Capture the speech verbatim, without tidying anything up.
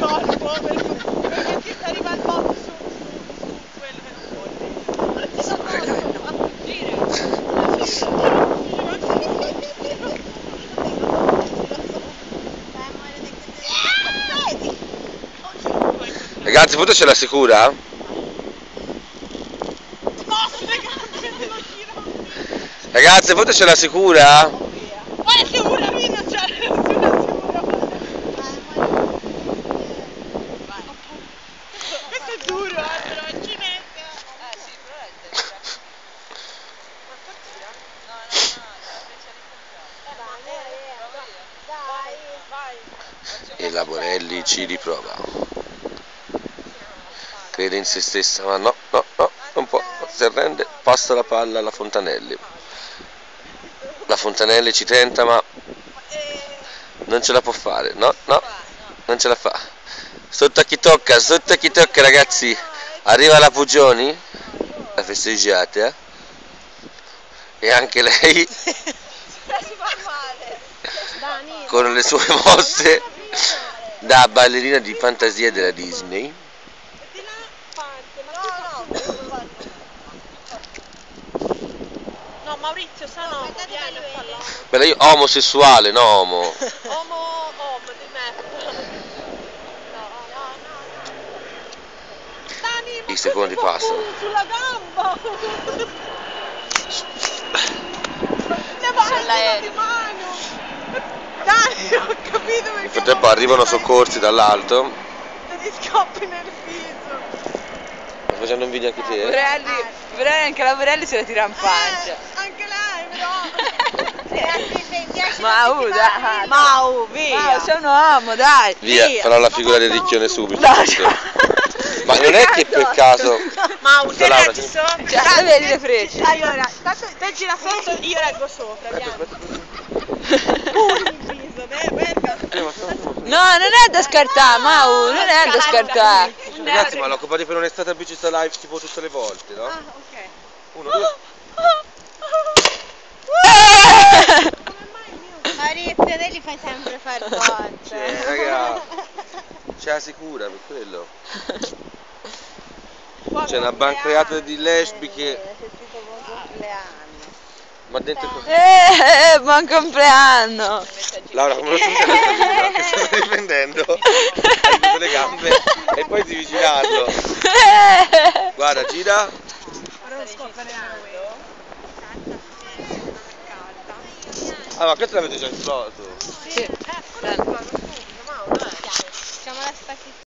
troppo perché sta arrivando su, su quello che non vuole. Ti sono morto. Ragazzi, foto ce la sicura? Ragazzi, foto ce la sicura? Ma è sicura, qui non c'è nessuna sicura. Questo è duro, eh, però è cinese. Eh sì, però è del ma sta tira? No, no, no, la freccia ricontrata. Dai, vai. E la Borelli ci riprova. Crede in se stessa, ma no, no, no, non può, si arrende, passa la palla alla Fontanelli. La Fontanelli ci tenta, ma non ce la può fare, no, no, non ce la fa. Sotto a chi tocca, sotto a chi tocca, ragazzi. Arriva la Pugioni, la festeggiata, e anche lei con le sue mosse da ballerina di fantasia della Disney. No, Maurizio, sa no, vieni a parlare. Beh, lei omosessuale, no omo. Omo, omo, di merda. No, no, no. Dani, ma I secondi così passano. sulla gamba. Ne va di mano. Dani, ho capito perché. Nel frattempo arrivano soccorsi dall'alto. Ti scoppi nel viso. Stai facendo un video anche te? Borelli, Borelli, anche la Borelli se la tira in pancia. Eh, anche lei, però. Mau, dai. Mau, via. Ah, sei un uomo, dai. Via, Via. farò la figura del ricchione subito. No, subito. Ma non è che per caso... Mau, te Laura, leggi sì. sopra. Cioè, vedi le frecce. Allora, tanto te gira sotto, io leggo sopra, Aspetta, andiamo. aspetta. Pure il viso, eh, verga. No, non è da scartare, Mau, non è da scartare. Ragazzi, ma l'occupate per un'estate a bici sta live tipo tutte le volte, no? Ah, ok. Uno, due... Maurizio, te li fai sempre far forza. Cioè, raga, c'è la sicura per quello. C'è una bancreata di lesbiche. C'è scritto buon compleanno. Ma dentro... Eh, buon compleanno. Laura, come lo senti la che sto riprendendo? Hai messo le gambe e poi devi girarlo. Guarda, gira. Ah, ma questo l'avete già esploso. Sì. Facciamo la spacchettata.